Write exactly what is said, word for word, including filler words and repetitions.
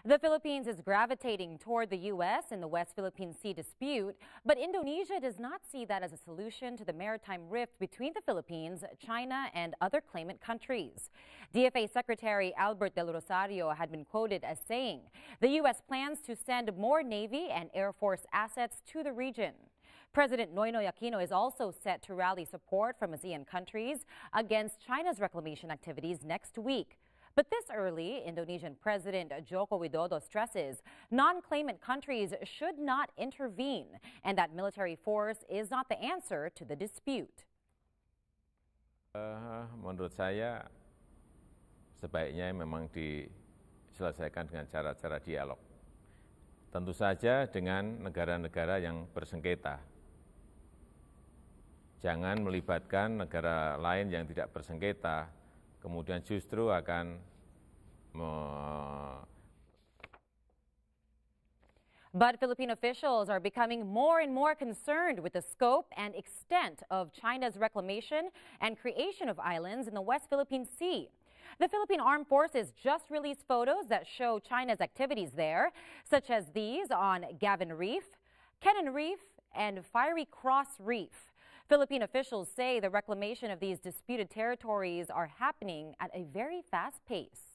The Philippines is gravitating toward the U S in the West Philippine Sea dispute, but Indonesia does not see that as a solution to the maritime rift between the Philippines, China, and other claimant countries. D F A Secretary Albert del Rosario had been quoted as saying the U S plans to send more Navy and Air Force assets to the region. President Noynoy Aquino is also set to rally support from Asean countries against China's reclamation activities next week. But this early, Indonesian President Joko Widodo stresses non-claimant countries should not intervene and that military force is not the answer to the dispute. Uh, menurut saya, sebaiknya memang diselesaikan dengan cara-cara dialog. Tentu saja dengan negara-negara yang bersengketa. Jangan melibatkan negara lain yang tidak bersengketa. Kemudian justru akan me... But Philippine officials are becoming more and more concerned with the scope and extent of China's reclamation and creation of islands in the West Philippine Sea. The Philippine Armed Forces just released photos that show China's activities there, such as these on Gaven Reef, Kennan Reef, and Fiery Cross Reef. Philippine officials say the reclamation of these disputed territories are happening at a very fast pace.